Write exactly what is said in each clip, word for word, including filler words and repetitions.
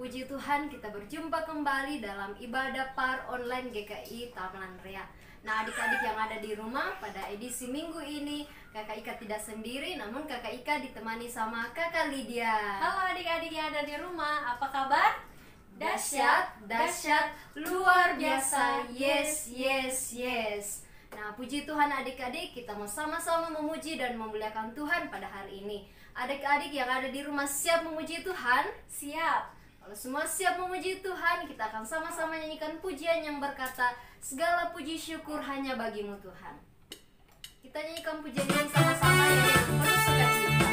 Puji Tuhan, kita berjumpa kembali dalam ibadah par online G K I Taman Rea. Nah, adik-adik yang ada di rumah, pada edisi minggu ini Kakak Ika tidak sendiri, namun Kakak Ika ditemani sama Kakak Lydia. Halo adik-adik yang ada di rumah, apa kabar? Dahsyat, dahsyat, luar biasa, yes, yes, yes. Nah, puji Tuhan adik-adik, kita mau sama-sama memuji dan memuliakan Tuhan pada hari ini. Adik-adik yang ada di rumah siap memuji Tuhan? Siap. Kalau semua siap memuji Tuhan, kita akan sama-sama nyanyikan pujian yang berkata, segala puji syukur hanya bagimu Tuhan. Kita nyanyikan pujian ini sama-sama yang penuh sukacita.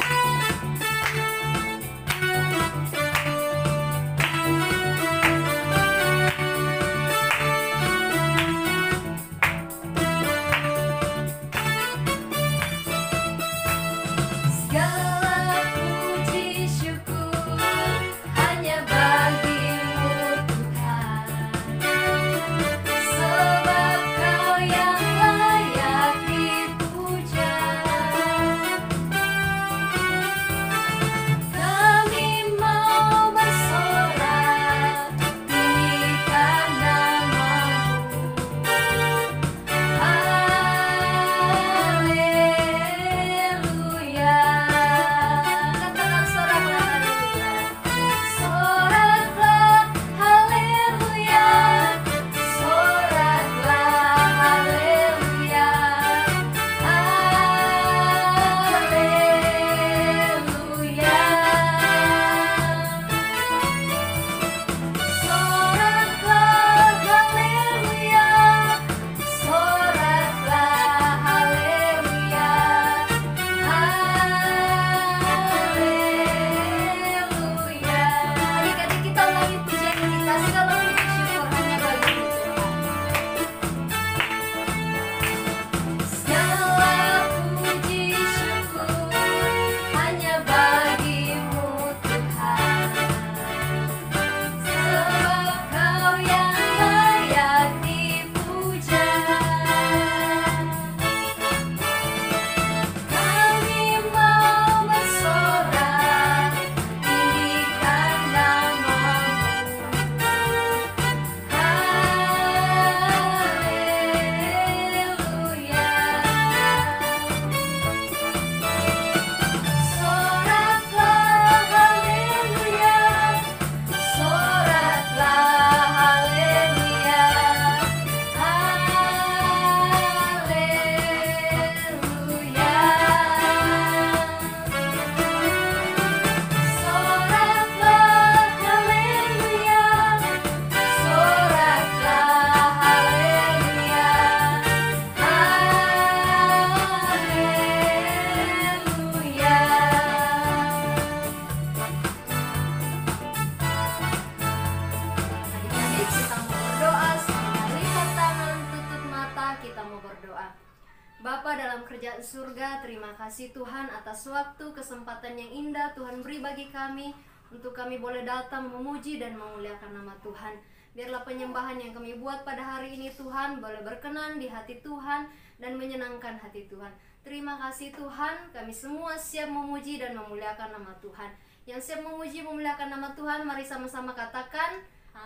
Bapa dalam kerajaan surga, terima kasih Tuhan atas waktu, kesempatan yang indah Tuhan beri bagi kami untuk kami boleh datang memuji dan memuliakan nama Tuhan. Biarlah penyembahan yang kami buat pada hari ini Tuhan boleh berkenan di hati Tuhan dan menyenangkan hati Tuhan. Terima kasih Tuhan, kami semua siap memuji dan memuliakan nama Tuhan. Yang siap memuji memuliakan nama Tuhan, mari sama-sama katakan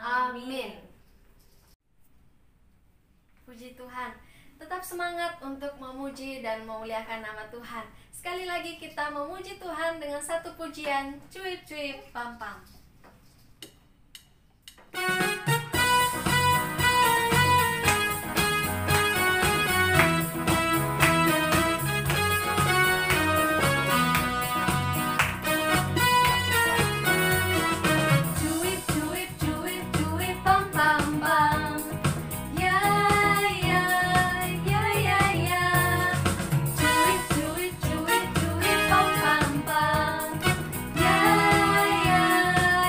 amin. Puji Tuhan. Tetap semangat untuk memuji dan memuliakan nama Tuhan. Sekali lagi kita memuji Tuhan dengan satu pujian, cuip-cuip pam-pam. Yeah.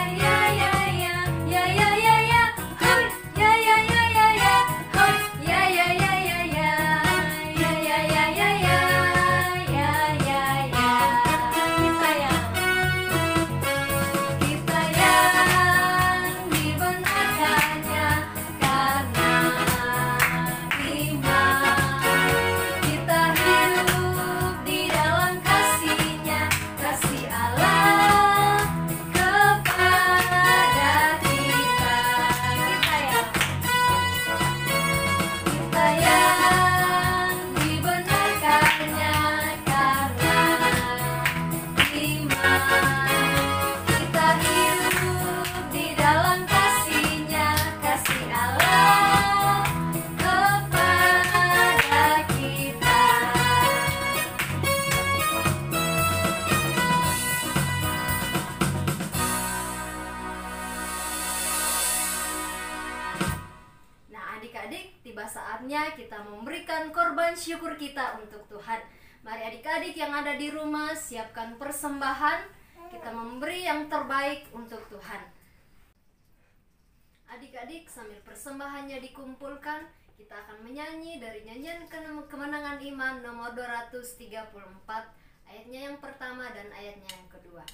saatnya kita memberikan korban syukur kita untuk Tuhan. Mari adik-adik yang ada di rumah siapkan persembahan. Kita memberi yang terbaik untuk Tuhan. Adik-adik sambil persembahannya dikumpulkan, kita akan menyanyi dari nyanyian Kemenangan Iman nomor dua ratus tiga puluh empat, ayatnya yang pertama dan ayatnya yang kedua.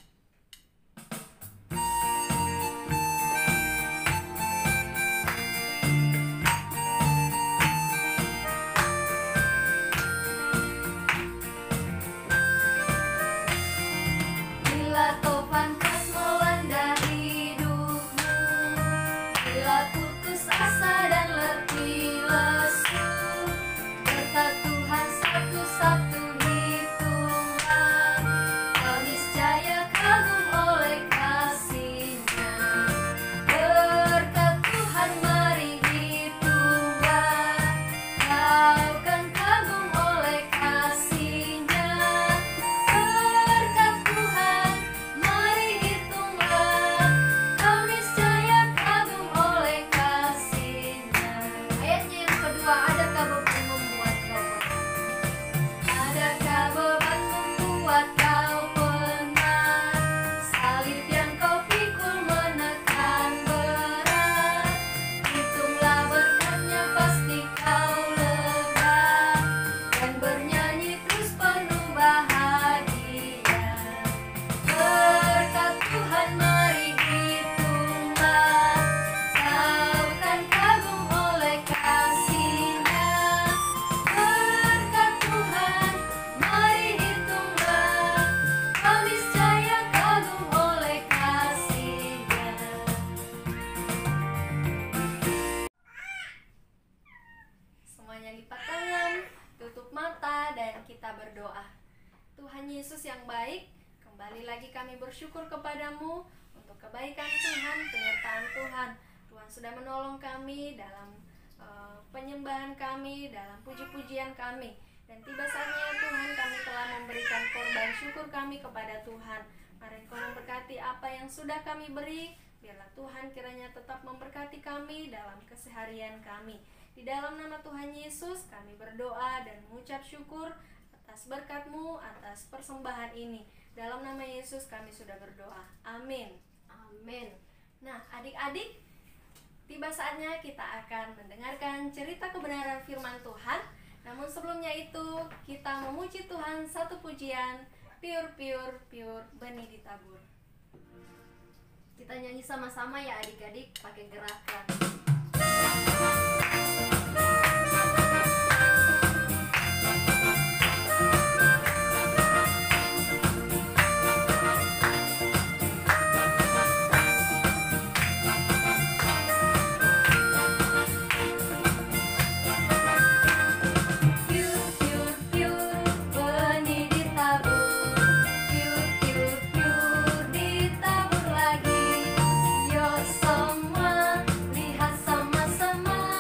Yesus yang baik, kembali lagi kami bersyukur kepadamu untuk kebaikan Tuhan, penyertaan Tuhan. Tuhan sudah menolong kami dalam uh, penyembahan kami, dalam puji-pujian kami. Dan tiba saatnya Tuhan, kami telah memberikan korban syukur kami kepada Tuhan. Mari Engkau memberkati apa yang sudah kami beri. Biarlah Tuhan kiranya tetap memberkati kami dalam keseharian kami. Di dalam nama Tuhan Yesus kami berdoa dan mengucap syukur atas berkat-Mu, atas persembahan ini. Dalam nama Yesus kami sudah berdoa. Amin. Amin. Nah, adik-adik, tiba saatnya kita akan mendengarkan cerita kebenaran firman Tuhan. Namun sebelumnya itu, kita memuji Tuhan satu pujian, Pure, Pure, Pure, Benih Ditabur. Kita nyanyi sama-sama ya adik-adik, pakai gerakan. Semua lihat sama-sama.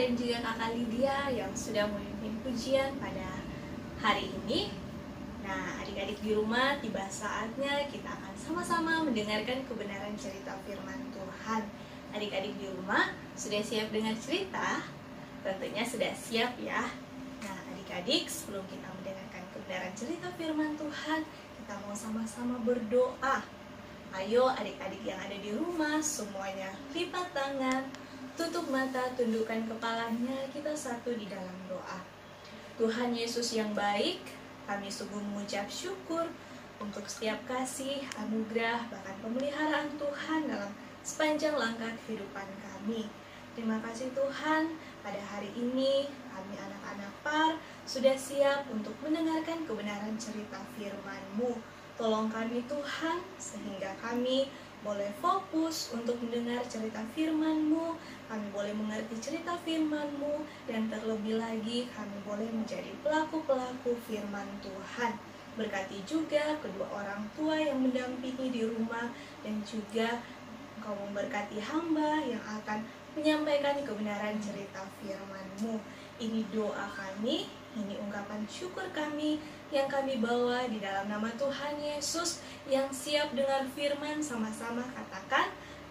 dan juga Kakak Lydia yang sudah memimpin pujian pada hari ini. Nah, adik-adik di rumah, tiba saatnya kita akan sama-sama mendengarkan kebenaran cerita firman Tuhan. Adik-adik di rumah, sudah siap dengar cerita? Tentunya sudah siap ya. Nah, adik-adik, sebelum kita mendengarkan kebenaran cerita firman Tuhan, kita mau sama-sama berdoa. Ayo adik-adik yang ada di rumah, semuanya lipat tangan, tutup mata, tundukkan kepalanya, kita satu di dalam doa. Tuhan Yesus yang baik, kami sungguh mengucap syukur untuk setiap kasih, anugerah, bahkan pemeliharaan Tuhan dalam sepanjang langkah kehidupan kami. Terima kasih Tuhan, pada hari ini kami anak-anak Par sudah siap untuk mendengarkan kebenaran cerita firman-Mu. Tolong kami Tuhan, sehingga kami boleh fokus untuk mendengar cerita firman-Mu, kami boleh mengerti cerita firman-Mu, dan terlebih lagi kami boleh menjadi pelaku-pelaku firman Tuhan. Berkati juga kedua orang tua yang mendampingi di rumah, dan juga Engkau memberkati hamba yang akan menyampaikan kebenaran cerita firman-Mu. Ini doa kami, ini ungkapan syukur kami yang kami bawa di dalam nama Tuhan Yesus yang siap dengan firman, sama-sama katakan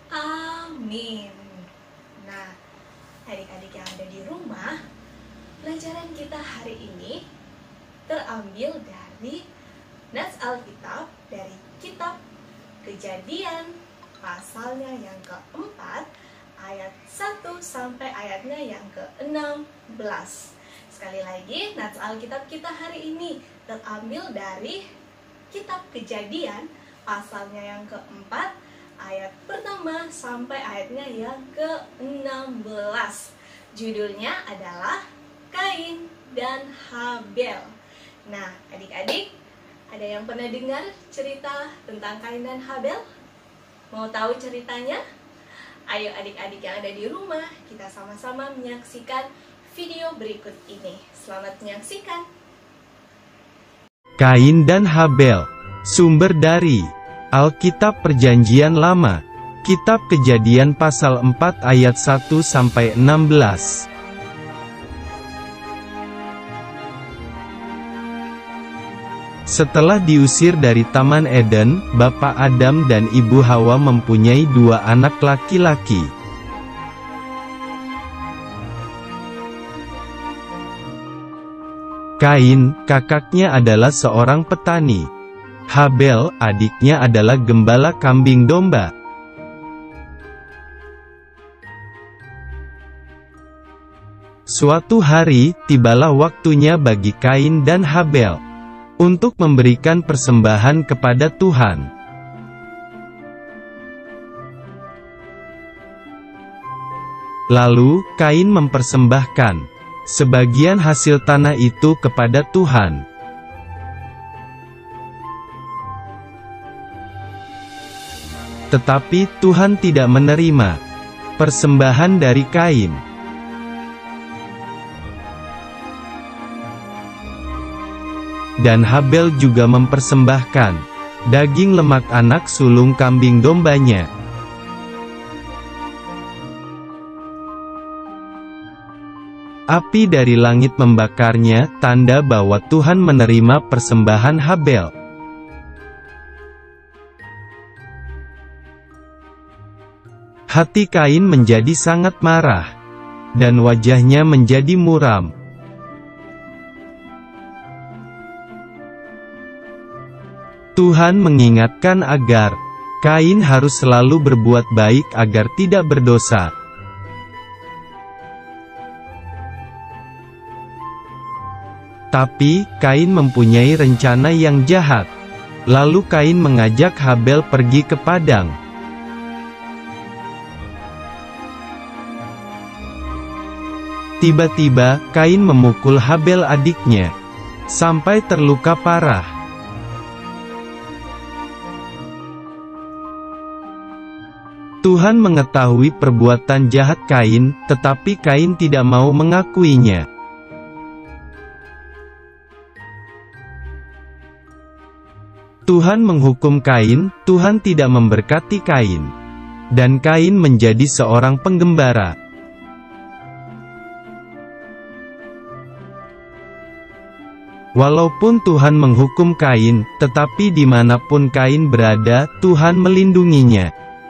amin. Nah, adik-adik yang ada di rumah, pelajaran kita hari ini terambil dari Nats Alkitab, dari kitab Kejadian pasalnya yang keempat, ayat satu sampai ayatnya yang ke-enam belas. Sekali lagi, Nats Alkitab kita hari ini terambil dari kitab Kejadian pasalnya yang keempat, ayat pertama sampai ayatnya yang ke-enam belas. Judulnya adalah Kain dan Habel. Nah, adik-adik, ada yang pernah dengar cerita tentang Kain dan Habel? Mau tahu ceritanya? Ayo adik-adik yang ada di rumah, kita sama-sama menyaksikan video berikut ini. Selamat menyaksikan. Kain dan Habel. Sumber dari Alkitab Perjanjian Lama, Kitab Kejadian pasal empat ayat satu sampai enam belas. Setelah diusir dari Taman Eden, Bapak Adam dan Ibu Hawa mempunyai dua anak laki-laki. Kain, kakaknya adalah seorang petani. Habel, adiknya adalah gembala kambing domba. Suatu hari, tibalah waktunya bagi Kain dan Habel untuk memberikan persembahan kepada Tuhan. Lalu, Kain mempersembahkan sebagian hasil tanah itu kepada Tuhan. Tetapi Tuhan tidak menerima persembahan dari Kain. Dan Habel juga mempersembahkan daging lemak anak sulung kambing dombanya. Api dari langit membakarnya, tanda bahwa Tuhan menerima persembahan Habel. Hati Kain menjadi sangat marah, dan wajahnya menjadi muram. Tuhan mengingatkan agar Kain harus selalu berbuat baik agar tidak berdosa. Tapi, Kain mempunyai rencana yang jahat. Lalu Kain mengajak Habel pergi ke padang. Tiba-tiba, Kain memukul Habel adiknya, sampai terluka parah. Tuhan mengetahui perbuatan jahat Kain, tetapi Kain tidak mau mengakuinya. Tuhan menghukum Kain, Tuhan tidak memberkati Kain. Dan Kain menjadi seorang penggembara. Walaupun Tuhan menghukum Kain, tetapi dimanapun Kain berada, Tuhan melindunginya.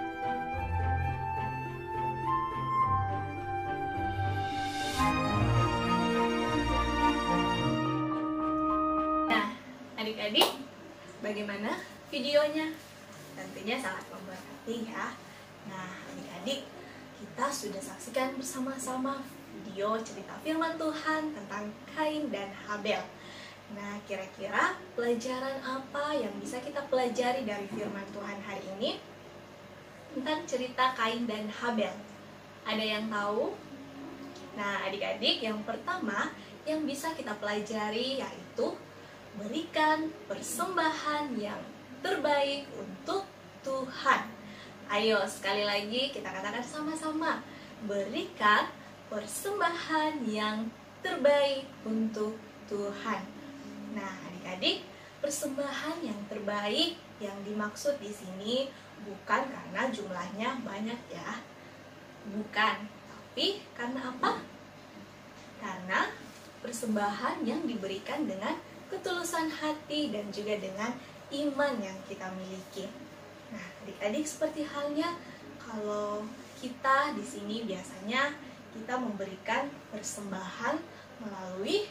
Nah, adik-adik, bagaimana videonya? Tentunya sangat memberkati ya. Nah, adik-adik, kita sudah saksikan bersama-sama video cerita firman Tuhan tentang Kain dan Habel. Nah, kira-kira pelajaran apa yang bisa kita pelajari dari firman Tuhan hari ini tentang cerita Kain dan Habel? Ada yang tahu? Nah, adik-adik, yang pertama yang bisa kita pelajari yaitu berikan persembahan yang terbaik untuk Tuhan. Ayo, sekali lagi kita katakan sama-sama, berikan persembahan yang terbaik untuk Tuhan. Nah, adik-adik, persembahan yang terbaik yang dimaksud di sini bukan karena jumlahnya banyak ya. Bukan, tapi karena apa? Karena persembahan yang diberikan dengan ketulusan hati dan juga dengan iman yang kita miliki. Nah, adik-adik, seperti halnya kalau kita di sini biasanya kita memberikan persembahan melalui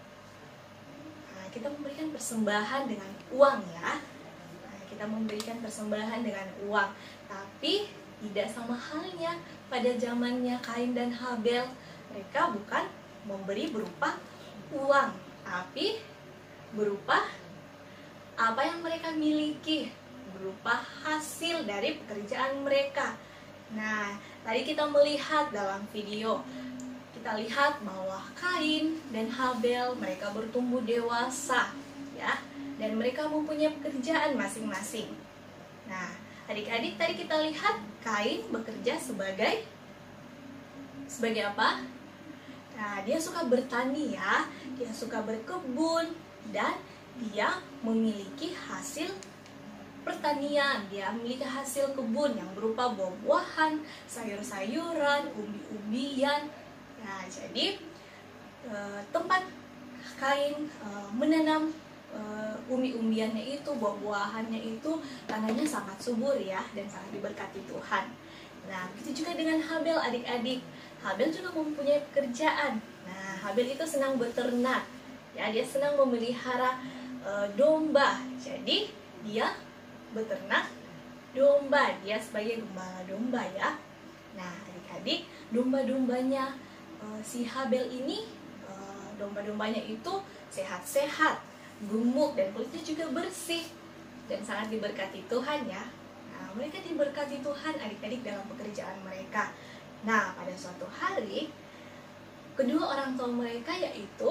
kita memberikan persembahan dengan uang ya. Nah, kita memberikan persembahan dengan uang, tapi tidak sama halnya pada zamannya Kain dan Habel. Mereka bukan memberi berupa uang, tapi berupa apa yang mereka miliki, berupa hasil dari pekerjaan mereka. Nah, tadi kita melihat dalam video, kita lihat bahwa Kain dan Habel mereka bertumbuh dewasa ya, dan mereka mempunyai pekerjaan masing-masing. Nah, adik-adik, tadi kita lihat Kain bekerja sebagai sebagai apa? Nah, dia suka bertani ya, dia suka berkebun dan dia memiliki hasil pertanian, dia memiliki hasil kebun yang berupa buah-buahan, sayur-sayuran, umbi-umbian. Nah, jadi e, tempat Kain e, menanam e, umbi-umbiannya itu, buah-buahannya itu, tanahnya sangat subur ya, dan sangat diberkati Tuhan. Nah, begitu juga dengan Habel, adik-adik. Habel juga mempunyai pekerjaan. Nah, Habel itu senang beternak, ya, dia senang memelihara e, domba. Jadi dia beternak domba, dia sebagai gembala domba ya. Nah, adik-adik, domba-dombanya Uh, si Habel ini, uh, domba-dombanya itu sehat-sehat, gemuk, dan kulitnya juga bersih dan sangat diberkati Tuhan ya. Nah, mereka diberkati Tuhan, adik-adik, dalam pekerjaan mereka. Nah, pada suatu hari kedua orang tua mereka, yaitu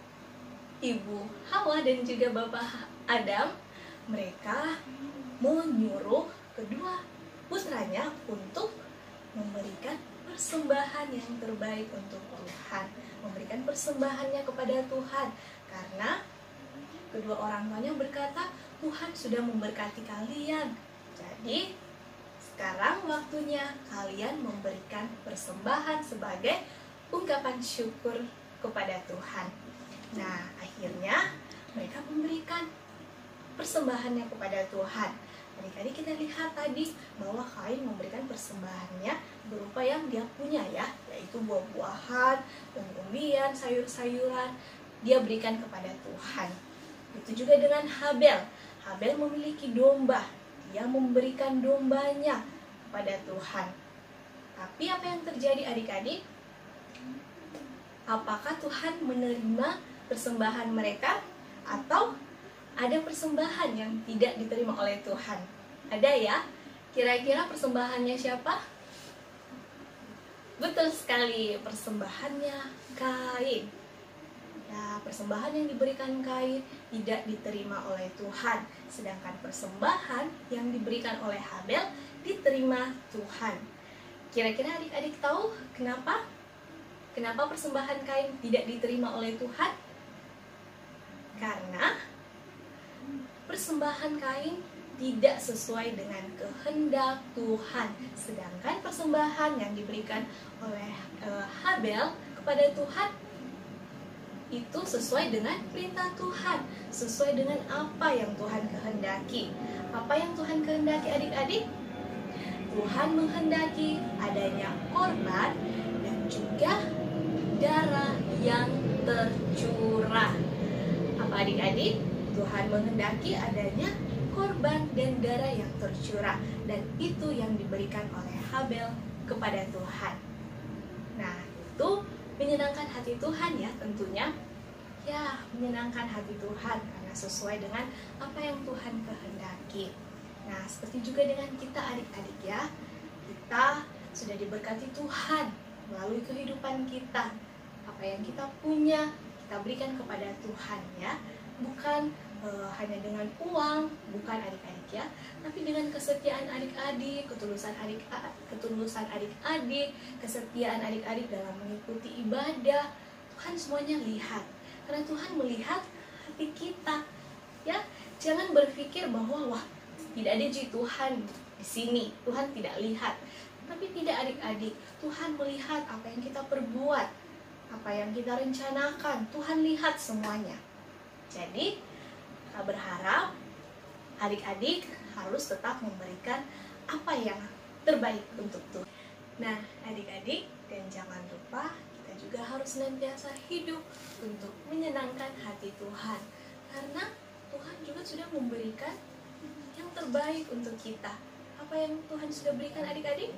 Ibu Hawa dan juga Bapak Adam, mereka menyuruh kedua putranya untuk memberikan persembahan yang terbaik untuk Tuhan, memberikan persembahannya kepada Tuhan, karena kedua orang tuanya berkata, Tuhan sudah memberkati kalian, jadi sekarang waktunya kalian memberikan persembahan sebagai ungkapan syukur kepada Tuhan. Nah, akhirnya mereka memberikan persembahannya kepada Tuhan. Adik-adik, kita lihat tadi bahwa Kain memberikan persembahannya berupa yang dia punya ya, yaitu buah-buahan, umbi-umbian, sayur-sayuran, dia berikan kepada Tuhan. Begitu juga dengan Habel. Habel memiliki domba, dia memberikan dombanya kepada Tuhan. Tapi apa yang terjadi, adik-adik? Apakah Tuhan menerima persembahan mereka, atau ada persembahan yang tidak diterima oleh Tuhan? Ada ya? Kira-kira persembahannya siapa? Betul sekali, persembahannya Kain. Nah, persembahan yang diberikan Kain tidak diterima oleh Tuhan, sedangkan persembahan yang diberikan oleh Habel diterima Tuhan. Kira-kira adik-adik tahu kenapa? Kenapa persembahan Kain tidak diterima oleh Tuhan? Karena persembahan Kain tidak sesuai dengan kehendak Tuhan, sedangkan persembahan yang diberikan oleh e, Habel kepada Tuhan itu sesuai dengan perintah Tuhan, sesuai dengan apa yang Tuhan kehendaki. Apa yang Tuhan kehendaki adik-adik? Tuhan menghendaki adanya korban dan juga darah yang tercurah. Apa adik-adik? Tuhan menghendaki adanya korban dan darah yang tercurah, dan itu yang diberikan oleh Habel kepada Tuhan. Nah, itu menyenangkan hati Tuhan ya tentunya. Ya, menyenangkan hati Tuhan karena sesuai dengan apa yang Tuhan kehendaki. Nah, seperti juga dengan kita adik-adik ya. Kita sudah diberkati Tuhan melalui kehidupan kita. Apa yang kita punya, kita berikan kepada Tuhan ya. Bukan e, hanya dengan uang, bukan adik-adik ya, tapi dengan kesetiaan adik-adik, ketulusan adik ketulusan adik-adik, kesetiaan adik-adik dalam mengikuti ibadah. Tuhan semuanya lihat. Karena Tuhan melihat hati kita. Ya, jangan berpikir bahwa wah, tidak ada ji Tuhan di sini. Tuhan tidak lihat. Tapi tidak adik-adik, Tuhan melihat apa yang kita perbuat, apa yang kita rencanakan. Tuhan lihat semuanya. Jadi, Kak berharap adik-adik harus tetap memberikan apa yang terbaik untuk Tuhan. Nah, adik-adik, dan jangan lupa kita juga harus senantiasa hidup untuk menyenangkan hati Tuhan. Karena Tuhan juga sudah memberikan yang terbaik untuk kita. Apa yang Tuhan sudah berikan adik-adik?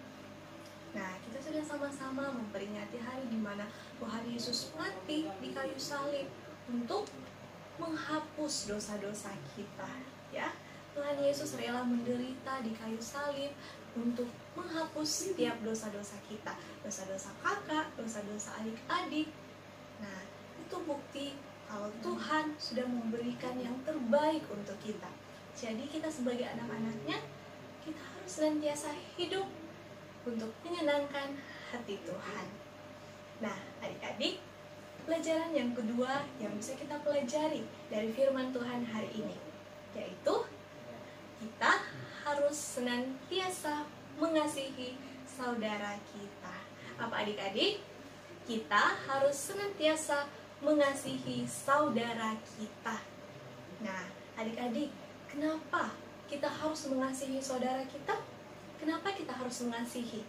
Nah, kita sudah sama-sama memperingati hari di mana Tuhan Yesus mati di kayu salib untuk menghapus dosa-dosa kita, ya. Tuhan Yesus rela menderita di kayu salib untuk menghapus setiap dosa-dosa kita, dosa-dosa kakak, dosa-dosa adik-adik. Nah, itu bukti kalau Tuhan sudah memberikan yang terbaik untuk kita. Jadi kita sebagai anak-anaknya, kita harus senantiasa hidup untuk menyenangkan hati Tuhan. Nah, adik-adik, pelajaran yang kedua yang bisa kita pelajari dari firman Tuhan hari ini, yaitu kita harus senantiasa mengasihi saudara kita. Apa adik-adik? Kita harus senantiasa mengasihi saudara kita. Nah, adik-adik, kenapa kita harus mengasihi saudara kita? Kenapa kita harus mengasihi?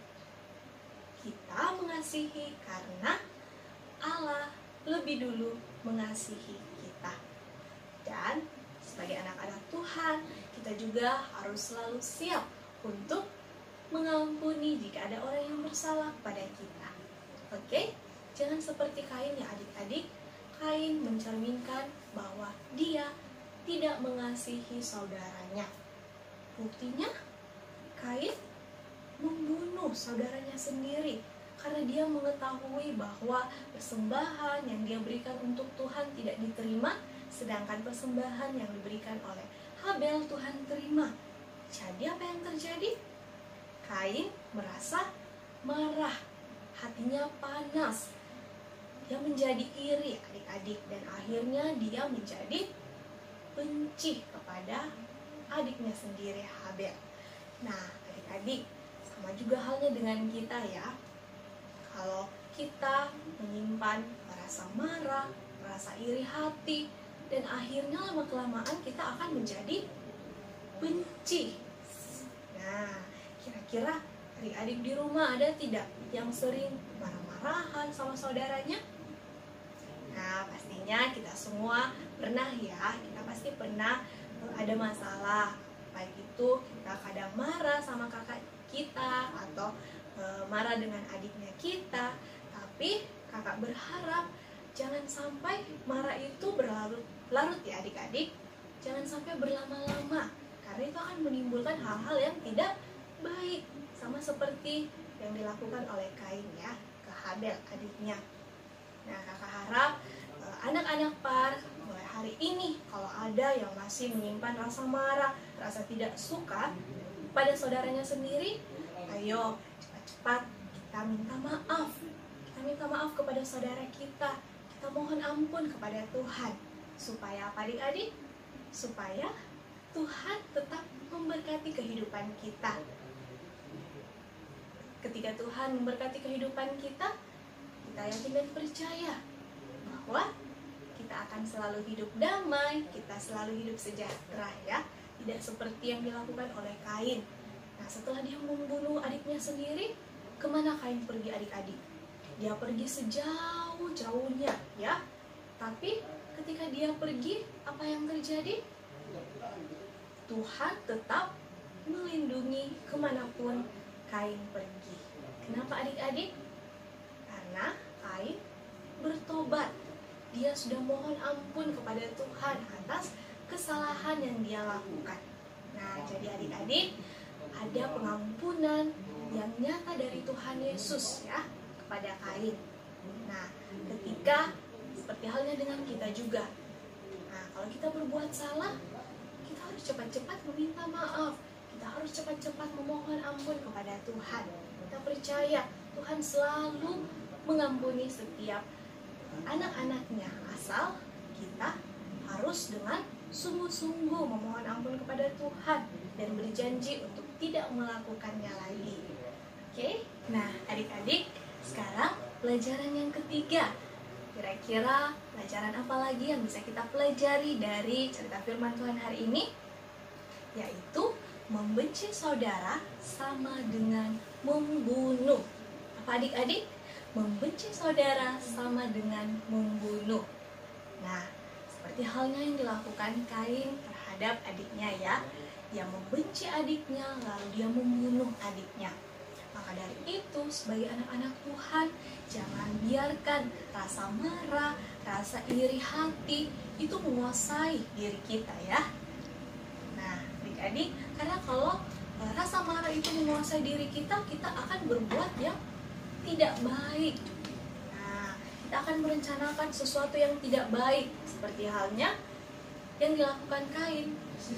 Kita mengasihi karena Allah lebih dulu mengasihi kita. Dan sebagai anak-anak Tuhan, kita juga harus selalu siap untuk mengampuni jika ada orang yang bersalah pada kita. Oke? Jangan seperti Kain ya adik-adik. Kain mencerminkan bahwa dia tidak mengasihi saudaranya. Buktinya, Kain membunuh saudaranya sendiri karena dia mengetahui bahwa persembahan yang dia berikan untuk Tuhan tidak diterima, sedangkan persembahan yang diberikan oleh Habel Tuhan terima. Jadi apa yang terjadi? Kain merasa marah, hatinya panas, dia menjadi iri adik-adik, dan akhirnya dia menjadi benci kepada adiknya sendiri Habel. Nah, adik-adik, sama juga halnya dengan kita ya. Kalau kita menyimpan rasa marah, rasa iri hati, dan akhirnya lama-kelamaan kita akan menjadi benci. Nah, kira-kira adik-adik di rumah ada tidak yang sering marah-marahan sama saudaranya? Nah, pastinya kita semua pernah ya, kita pasti pernah ada masalah. Baik itu kita kadang marah sama kakak kita atau e, marah dengan adiknya kita. Tapi kakak berharap jangan sampai marah itu berlarut-larut ya adik-adik. Jangan sampai berlama-lama, karena itu akan menimbulkan hal-hal yang tidak baik, sama seperti yang dilakukan oleh Kain ya ke Habel adiknya. Nah, kakak harap e, anak-anak par mulai hari ini kalau ada yang masih menyimpan rasa marah, rasa tidak suka pada saudaranya sendiri, ayo cepat-cepat kita minta maaf. Kita minta maaf kepada saudara kita. Kita mohon ampun kepada Tuhan. Supaya apa adik-adik? Supaya Tuhan tetap memberkati kehidupan kita. Ketika Tuhan memberkati kehidupan kita, kita yakin dan percaya bahwa kita akan selalu hidup damai, kita selalu hidup sejahtera ya. Tidak seperti yang dilakukan oleh Kain. Nah, setelah dia membunuh adiknya sendiri, kemana Kain pergi adik-adik? Dia pergi sejauh-jauhnya ya. Tapi ketika dia pergi, apa yang terjadi? Tuhan tetap melindungi kemanapun Kain pergi. Kenapa adik-adik? Karena Kain bertobat. Dia sudah mohon ampun kepada Tuhan atas kesalahan yang dia lakukan. Nah, jadi adik-adik, ada pengampunan yang nyata dari Tuhan Yesus ya kepada Kain. Nah, ketika seperti halnya dengan kita juga. Nah, kalau kita berbuat salah, kita harus cepat-cepat meminta maaf. Kita harus cepat-cepat memohon ampun kepada Tuhan. Kita percaya Tuhan selalu mengampuni setiap anak-anaknya, asal kita harus dengan sungguh-sungguh memohon ampun kepada Tuhan dan berjanji untuk tidak melakukannya lagi. Oke, nah adik-adik, sekarang pelajaran yang ketiga. Kira-kira pelajaran apa lagi yang bisa kita pelajari dari cerita firman Tuhan hari ini? Yaitu membenci saudara sama dengan membunuh. Apa adik-adik? Membenci saudara sama dengan membunuh. Nah, seperti halnya yang dilakukan Kain terhadap adiknya ya. Dia membenci adiknya, lalu dia membunuh adiknya. Maka dari itu, sebagai anak-anak Tuhan, jangan biarkan rasa marah, rasa iri hati itu menguasai diri kita ya. Nah, adik-adik, karena kalau rasa marah itu menguasai diri kita, kita akan berbuat yang tidak baik. Nah, kita akan merencanakan sesuatu yang tidak baik, seperti halnya yang dilakukan Kain.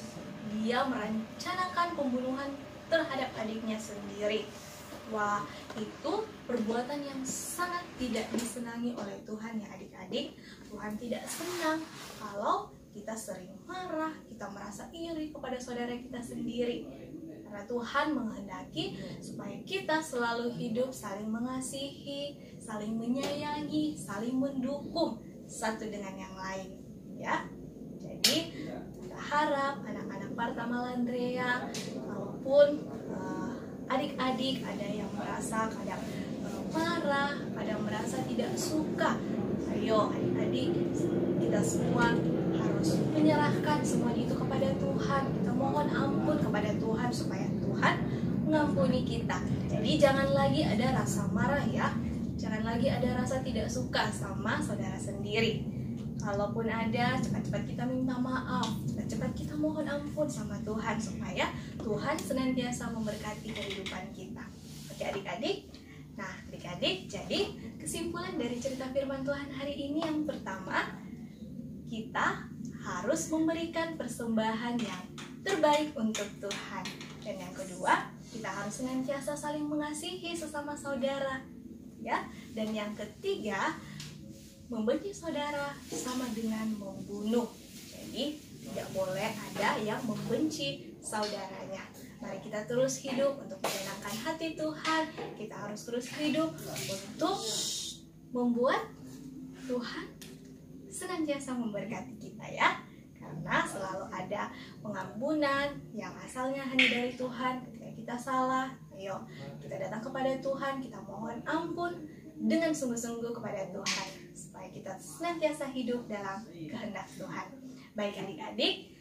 Dia merencanakan pembunuhan terhadap adiknya sendiri. Wah, itu perbuatan yang sangat tidak disenangi oleh Tuhan ya adik-adik. Tuhan tidak senang kalau kita sering marah, kita merasa iri kepada saudara kita sendiri. Karena Tuhan menghendaki supaya kita selalu hidup saling mengasihi, saling menyayangi, saling mendukung satu dengan yang lain, ya. Jadi kita harap anak-anak Parta Malandrea, walaupun uh, adik-adik ada yang merasa kadang uh, marah, kadang merasa tidak suka, ayo adik-adik kita semua harus menyerahkan semua itu kepada Tuhan. Kita mohon ampun kepada Tuhan supaya Tuhan mengampuni kita. Jadi jangan lagi ada rasa marah ya. Jangan lagi ada rasa tidak suka sama saudara sendiri. Kalaupun ada, cepat-cepat kita minta maaf, cepat-cepat kita mohon ampun sama Tuhan supaya Tuhan senantiasa memberkati kehidupan kita. Oke adik-adik. Nah adik-adik, jadi kesimpulan dari cerita firman Tuhan hari ini yang pertama, kita harus memberikan persembahan yang terbaik untuk Tuhan. Dan yang kedua, kita harus senantiasa saling mengasihi sesama saudara, ya. Dan yang ketiga, membenci saudara sama dengan membunuh. Jadi tidak boleh ada yang membenci saudaranya. Mari kita terus hidup untuk menyenangkan hati Tuhan. Kita harus terus hidup untuk membuat Tuhan senantiasa memberkati kita ya. Karena selalu ada pengampunan yang asalnya hanya dari Tuhan. Ketika kita salah, ayo kita datang kepada Tuhan, kita mohon ampun dengan sungguh-sungguh kepada Tuhan supaya kita senantiasa hidup dalam kehendak Tuhan. Baik adik-adik,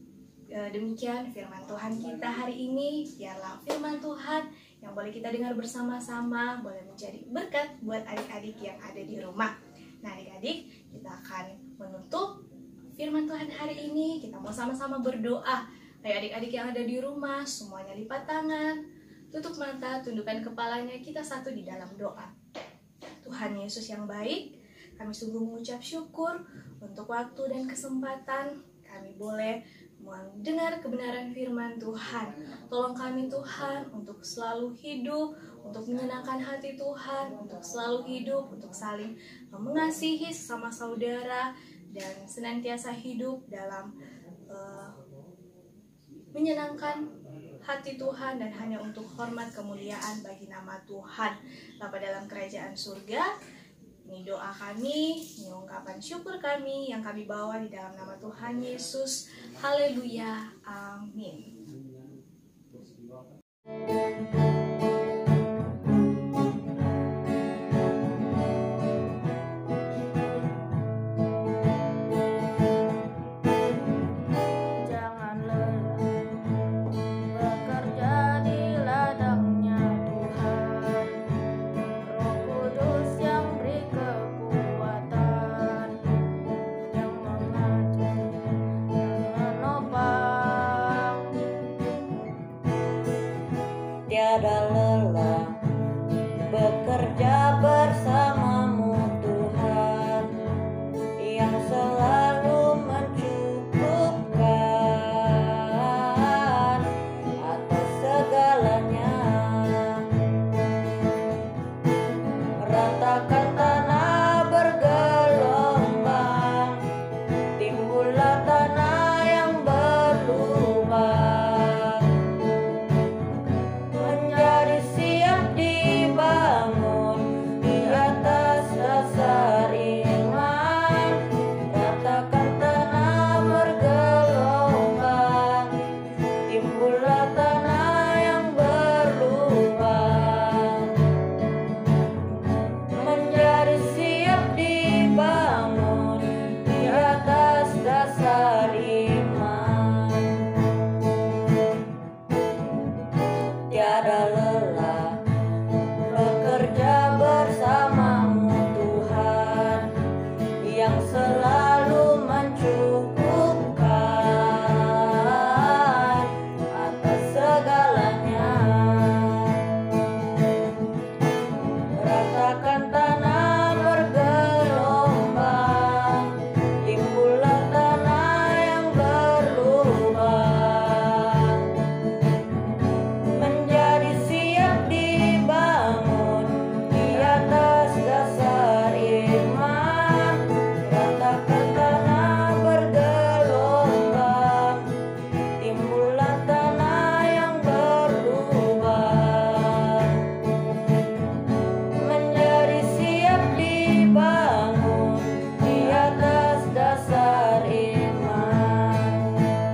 demikian firman Tuhan kita hari ini. Biarlah firman Tuhan yang boleh kita dengar bersama-sama boleh menjadi berkat buat adik-adik yang ada di rumah. Nah adik-adik, kita akan menutup firman Tuhan hari ini. Kita mau sama-sama berdoa. Ayo adik-adik yang ada di rumah, semuanya lipat tangan, tutup mata, tundukkan kepalanya, kita satu di dalam doa. Tuhan Yesus yang baik, kami sungguh mengucap syukur untuk waktu dan kesempatan kami boleh mendengar kebenaran firman Tuhan. Tolong kami Tuhan untuk selalu hidup, untuk menyenangkan hati Tuhan, untuk selalu hidup, untuk saling mengasihi sesama saudara, dan senantiasa hidup dalam uh, menyenangkan hati Tuhan dan hanya untuk hormat kemuliaan bagi nama Tuhan. Bapa dalam kerajaan surga Ini doa kami, ini ungkapan syukur kami yang kami bawa di dalam nama Tuhan Yesus. Haleluya. Amin. Tiada lelah bekerja bersamamu Tuhan, yang selalu mencukupkan atas segalanya. Ratakan tanah bergelombang, timbullah tanah yang berlubang, menjadi siap dibangun di atas dasar iman. Ratakan tanah bergelombang, timbullah tanah yang berlubang, menjadi siap dibangun di atas dasar iman. Tiada lelah bekerja bersamamu Tuhan, yang selalu mencukupkan atas segalanya. Ratakan tanah bergelombang, timbullah tanah yang berlubang, menjadi siap dibangun di atas dasar iman. Ratakan tanah bergelombang, timbullah tanah yang berlubang, menjadi siap dibangun di atas dasar iman.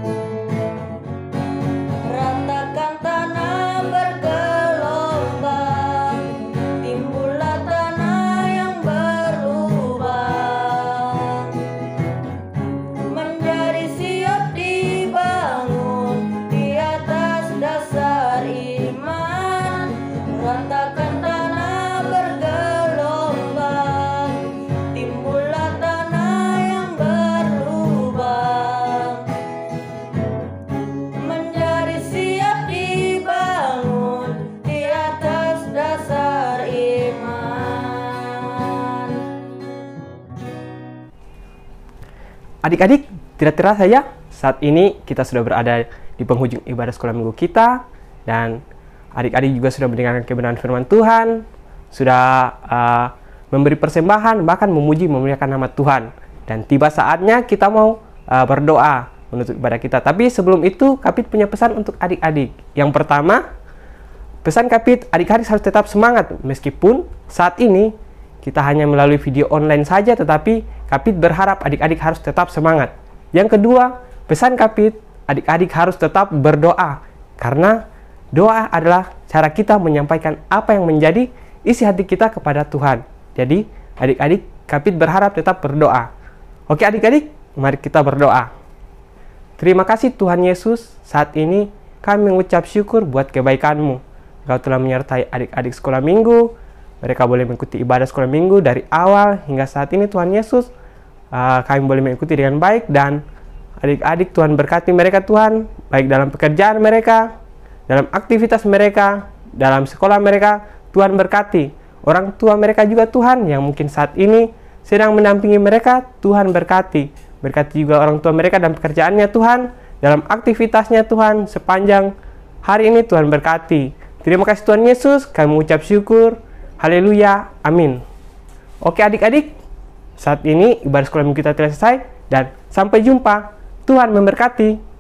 Ratakan tanah bergelombang, timbullah tanah yang berlubang, menjadi siap dibangun di atas dasar iman. Ratakan tanah bergelombang, timbullah tanah yang berlubang, menjadi siap dibangun di atas dasar iman. Adik-adik, tidak terasa ya, saat ini kita sudah berada di penghujung ibadah sekolah minggu kita, dan adik-adik juga sudah mendengarkan kebenaran firman Tuhan, sudah uh, memberi persembahan, bahkan memuji memuliakan nama Tuhan. Dan tiba saatnya kita mau uh, berdoa menutup ibadah kita. Tapi sebelum itu, Kapit punya pesan untuk adik-adik. Yang pertama, pesan Kapit, adik-adik harus tetap semangat meskipun saat ini kita hanya melalui video online saja, tetapi Kapit berharap adik-adik harus tetap semangat. Yang kedua, pesan Kapit, adik-adik harus tetap berdoa, karena doa adalah cara kita menyampaikan apa yang menjadi isi hati kita kepada Tuhan. Jadi, adik-adik, Kapit berharap tetap berdoa. Oke adik-adik, mari kita berdoa. Terima kasih Tuhan Yesus, saat ini kami mengucap syukur buat kebaikan-Mu. Engkau telah menyertai adik-adik sekolah minggu. Mereka boleh mengikuti ibadah sekolah minggu dari awal hingga saat ini Tuhan Yesus. Uh, kami boleh mengikuti dengan baik, dan adik-adik Tuhan berkati mereka Tuhan, baik dalam pekerjaan mereka, dalam aktivitas mereka, dalam sekolah mereka. Tuhan berkati orang tua mereka juga Tuhan, yang mungkin saat ini sedang mendampingi mereka. Tuhan berkati. Berkati juga orang tua mereka dan pekerjaannya Tuhan, dalam aktivitasnya Tuhan, sepanjang hari ini Tuhan berkati. Terima kasih Tuhan Yesus, kami mengucap syukur. Haleluya, amin. Oke adik-adik, saat ini ibadah sekolah minggu kita telah selesai, dan sampai jumpa. Tuhan memberkati.